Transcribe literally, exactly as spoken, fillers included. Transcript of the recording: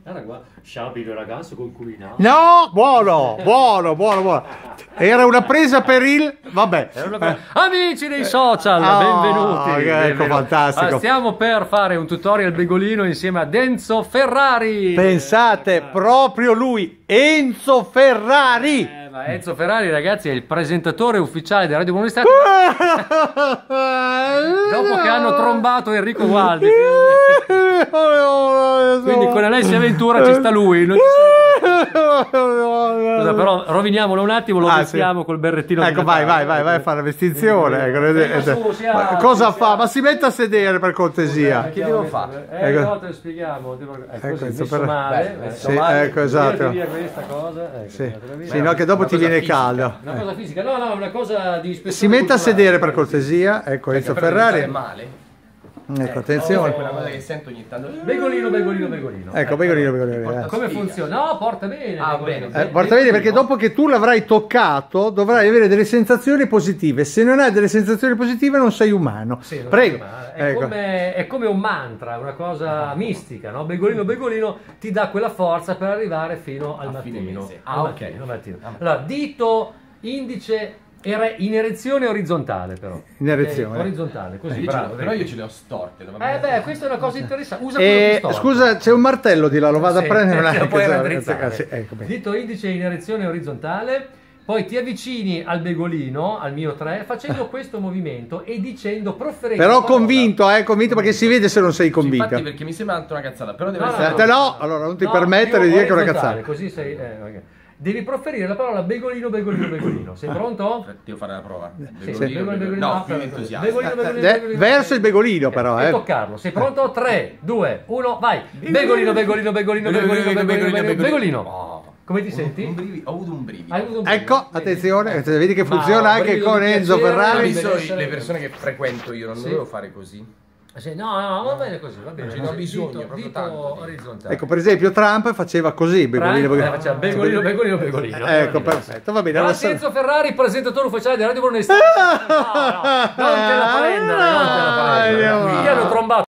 Guarda qua, sciabile ragazzo col culinato. No, buono, buono, buono, buono. Era una presa per il... Vabbè. Pre... Amici dei social, oh, benvenuti. Ecco, benvenuti. fantastico. Allora, stiamo per fare un tutorial begolino insieme ad Enzo Ferrari. Pensate, proprio lui, Enzo Ferrari. Eh, ma Enzo Ferrari, ragazzi, è il presentatore ufficiale di Radio Comunista. Dopo che hanno trombato Enrico Gualdi. Quindi con Alessia Ventura ci sta lui. Non ci Scusa, però roviniamolo un attimo, lo ah, vestiamo sì. col berrettino. Ecco, vai, vai, vai, vai a fare la vestinzione. Ecco. Su, ma cosa fa? Ma si metta a sedere per cortesia. Che devo fare? Eh, ecco. No, te lo spieghiamo. Devo... Ecco, ecco, così, messo per... male. Beh, sì, male. Ecco, esatto. Via questa cosa. Ecco, sì, sì no, che dopo ti viene fisica. caldo. Una cosa fisica, no, no, una cosa di ispezione. Si metta a sedere per cortesia. Ecco, Enzo Ferrari. Male. Ecco, attenzione. È quella cosa che sento ogni tanto. Begolino, begolino, begolino. Ecco, begolino, begolino. Come funziona? No, porta bene. Ah, bene. Eh, porta bene perché dopo che tu l'avrai toccato dovrai avere delle sensazioni positive. Se non hai delle sensazioni positive non sei umano. Sì, non Prego. Sei umano. È, ecco. come, è come un mantra, una cosa mistica, no? Begolino, begolino ti dà quella forza per arrivare fino al A mattino. Ah, al ok. Mattino, al mattino. Allora, dito, indice... Era in erezione orizzontale però. In erezione. Okay, orizzontale, così. Eh, bravo, però io ce le ho storte. Eh beh, questa è una cosa interessante. Usa eh, quello scusa, c'è un martello di là, lo vado sì, a prendere una lo puoi raddrizzare. Sì, ecco, dito indice in erezione orizzontale, poi ti avvicini al begolino, al mio tre, facendo questo movimento e dicendo proferendo. Però convinto, eh, convinto perché si vede se non sei convinto. Infatti perché mi sembra una cazzata, però deve no, essere no, no, allora non ti no, permettere di dire che è una cazzata. Così sei eh, okay. Devi proferire la parola begolino, begolino, begolino. Sei pronto? Devo fare la prova. Begolino, sì, begolino, begolino. No, più entusiasta. Begolino, begolino, begolino. Verso il begolino però, eh. E toccarlo. Sei pronto? tre, due, uno, vai. Begolino, begolino, begolino, begolino, begolino, begolino. Come ti senti? Un brivido, ho avuto un brivido. Avuto un brivido. Ecco, attenzione, vedi che funziona Ma, anche con Enzo Ferrari. Le persone che frequento io non sì. dovevo fare così. Sì, no, no, va bene così, va bene. Non ho bisogno, dito, proprio dito tanto. orizzontale. Ecco, per esempio Trump faceva così, begolino, begolino. Eh, faceva begolino, begolino, begolino. Ecco, perfetto, va bene. Grazie Enzo Ferrari, presentatore ufficiale di Radio Comunista. No, no, non te la prendere, non te la prendere. Mi hanno trombato.